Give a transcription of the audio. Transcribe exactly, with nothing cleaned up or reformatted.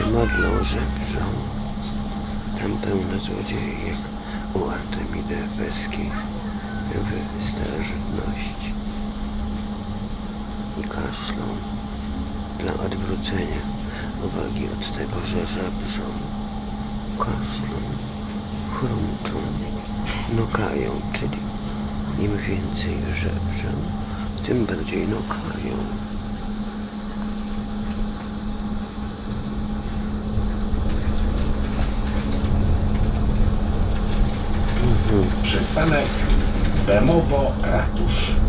modlą, żebrzą. Tam pełno złodziei, jak u Artemidy Efeskiej w starożytności. I kaszlą dla odwrócenia uwagi od tego, że żebrzą. Kaszlą, chrumczą, nokają, czyli im więcej żebrzą, tym bardziej nokają. Przystanek Bemowo Ratusz.